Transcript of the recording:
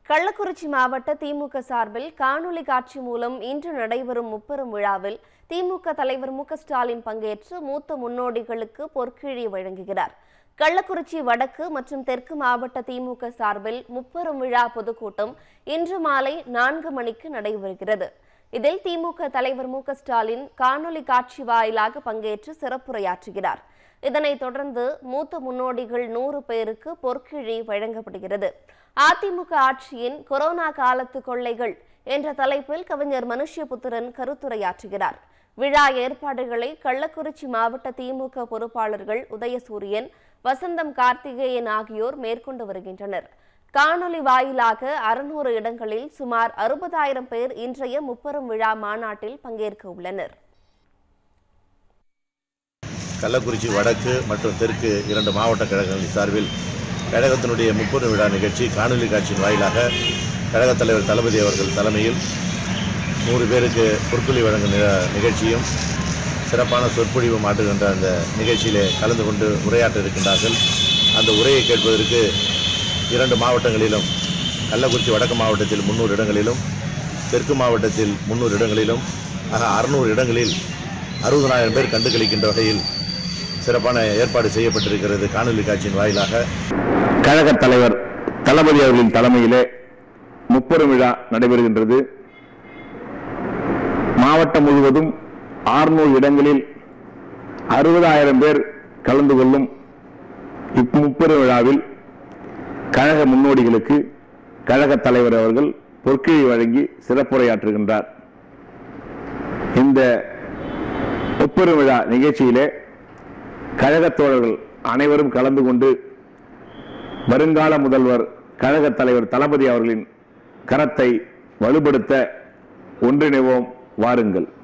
கள்ளக்குறிச்சி மாவட்ட திமுக சார்பில் காணொலி காட்சி மூலம் இன்று நடைபெறும் முப்பெரும் விழாவில் திமுக தலைவர் மு க ஸ்டாலின் பங்கேற்று மூத்த முன்னோடிகளுக்கு பொற்கிழி வழங்குகிறார். கள்ளக்குறிச்சி வடக்கு மற்றும் தெற்கு மாவட்ட திமுக சார்பில் முப்பெரும் விழா பொதுக்கூட்டம் இன்று மாலை 4 மணிக்கு நடைபெறுகிறது. இதில் திமுக தலைவர் மு க ஸ்டாலின் காணொலி காட்சி வாயிலாக பங்கேற்று சிறப்புரையாற்றுகிறார். இதனைத் தொடர்ந்து மூத்த முன்னோடிகள் 100 பேருக்கு பொற்கிழி வழங்கப்படுகிறது. அதிமுக ஆட்சியின் கொரோனா காலத்து கொள்ளைகள் என்ற தலைப்பில் கவிஞர் மனுஷ்யபுத்திரன் கருத்துரையாற்றுகிறார். விழா ஏற்பாடுகளை கள்ளக்குறிச்சி மாவட்ட திமுக பொறுப்பாளர்கள் உதயசூரியன், வசந்தம் கார்த்திகேயன் ஆகியோர் மேற்கொண்டு வருகின்றனர். காணொலி வாயிலாக 600 இடங்களில் சுமார் 60,000 பேர் இன்றைய முப்பெரும் விழா மாநாட்டில் பங்கேற்க உள்ளனர். கள்ளக்குறிச்சி வடக்கு மற்றும் தெற்கு 2 மாவட்ட கழகங்களின் சார்பில் கழகத்தினுடைய முப்பெரும் விழா நிகழ்ச்சி காணொலி காட்சியின் வாயிலாக கழகத் தலைவர் தளபதி அவர்கள் தலைமையில் 100 பேருக்கு பொற்கொழி வழங்கும் நிகழ்ச்சியும் சிறப்பான சொற்பொழிவும் ஆற்றுகின்ற அந்த நிகழ்ச்சியிலே கலந்து கொண்டு உரையாற்ற இருக்கின்றார்கள். அந்த உரையை கேட்பதற்கு 2 மாவட்டங்களிலும் கள்ளக்குறிச்சி வடக்கு மாவட்டத்தில் 300 இடங்களிலும் தெற்கு மாவட்டத்தில் 300 இடங்களிலும் 600 இடங்களில் 60,000 பேர் கண்டுகளிக்கின்ற வகையில் சிறப்பான ஏற்பாடு செய்யப்பட்டிருக்கிறது. காணொலி காட்சியின் வாயிலாக கழக தலைவர் தளபதி அவர்களின் தலைமையிலே முப்பெரும் விழா நடைபெறுகின்றது. மாவட்டம் முழுவதும் 600 இடங்களில் 60,000 பேர் கலந்து கொள்ளும் இம்முப்பெரும் விழாவில் கழக முன்னோடிகளுக்கு கழக தலைவர் அவர்கள் பொற்கிழி வழங்கி சிறப்புரையாற்றுகின்றார். இந்த முப்பெரும் விழா நிகழ்ச்சியிலே கழகத் தோழர்கள் அனைவரும் கலந்து கொண்டு வருங்கால முதல்வர் கழகத் தலைவர் தளபதி அவர்களின் கரத்தை வலுப்படுத்த ஒன்றிணைவோம், வாருங்கள்.